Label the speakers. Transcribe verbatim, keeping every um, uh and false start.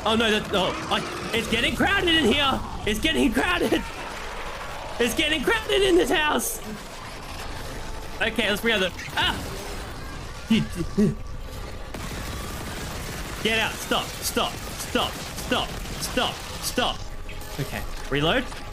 Speaker 1: Oh no, that, oh, I, it's getting crowded in here. It's getting crowded. It's getting crowded in this house. Okay, let's bring out the, ah. Get out, stop, stop, stop, stop, stop, stop. Okay, reload.